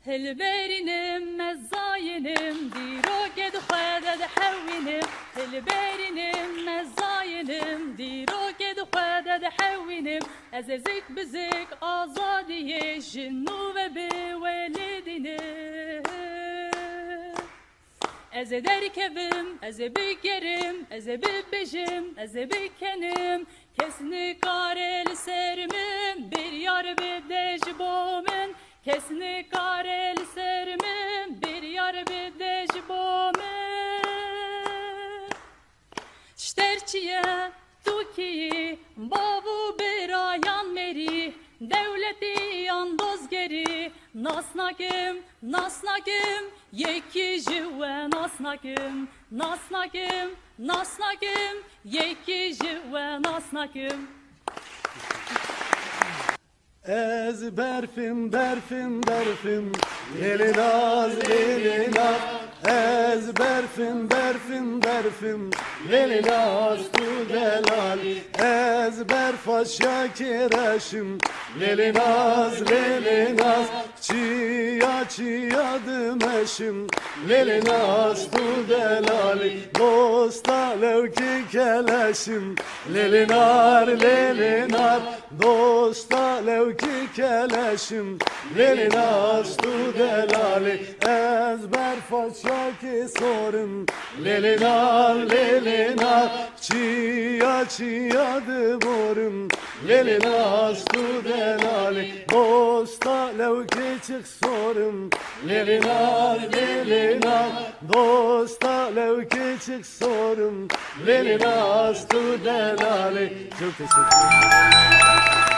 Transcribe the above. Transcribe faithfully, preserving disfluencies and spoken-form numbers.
هلبرینم مزاینم دیرو گد خود حوینم هلبرینم مزاینم دیرو گد خود حوینم از زیک بزیک آزادی جنو و بولدینم از درکبم از بگرم از ببجم از بکنم کس نکاره سرمن bir yar بدج بومن کس نکاره سرمن bir yar بدج بومن شترچیه توکی بابو براyan meri devleti andozgeri nasnakim nasnakim yeki jiwe nasnakim nasnakim nasnakim yeki jiwe nasnakim Ez berfim berfim berfim Lelinaz lelinaz Ez berfim berfim berfim Lelinaz tu delal Ez berfaş şakireşim Lelinaz lelinaz Çiya çiya dımeşim Lelinaz tu delal Dosta levki keleşim Lelinar lelinar Dosta levki keleşim Lelinaz tu delali ezber faça ki sorun Lelinar lelinar çiya çiya dıborum Lelinaz tu delali dosta levki çık sorun Lelinar lelinar dosta levki çık sorun Lelinaz tu delali çok teşekkür ederim.